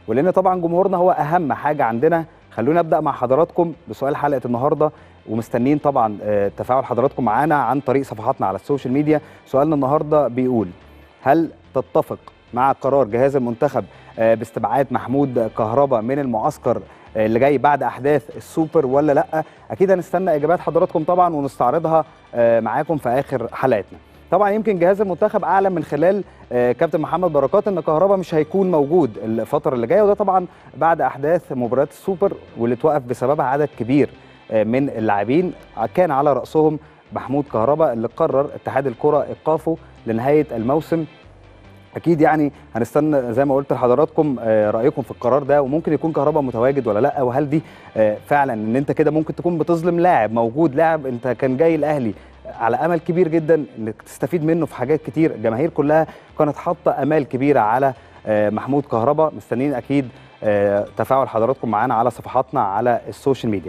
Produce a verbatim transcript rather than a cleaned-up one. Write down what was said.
ولان طبعا جمهورنا هو اهم حاجه عندنا. خلونا ابدا مع حضراتكم بسؤال حلقه النهارده، ومستنيين طبعا تفاعل حضراتكم معانا عن طريق صفحاتنا على السوشيال ميديا. سؤالنا النهارده بيقول: هل تتفق مع قرار جهاز المنتخب باستبعاد محمود كهربا من المعسكر اللي جاي بعد احداث السوبر ولا لا؟ اكيد هنستنى اجابات حضراتكم طبعا ونستعرضها معاكم في اخر حلقتنا. طبعا يمكن جهاز المنتخب اعلن من خلال كابتن محمد بركات ان كهربا مش هيكون موجود الفتره اللي جايه، وده طبعا بعد احداث مباريات السوبر واللي توقف بسببها عدد كبير من اللاعبين، كان على راسهم محمود كهربا اللي قرر اتحاد الكره ايقافه لنهايه الموسم. اكيد يعني هنستنى زي ما قلت لحضراتكم رايكم في القرار ده، وممكن يكون كهربا متواجد ولا لا، وهل دي فعلا ان انت كده ممكن تكون بتظلم لاعب موجود، لاعب انت كان جاي الاهلي على امل كبير جدا انك تستفيد منه في حاجات كتير. الجماهير كلها كانت حاطه امال كبيره على محمود كهربا. مستنيين اكيد تفاعل حضراتكم معانا على صفحاتنا على السوشيال ميديا.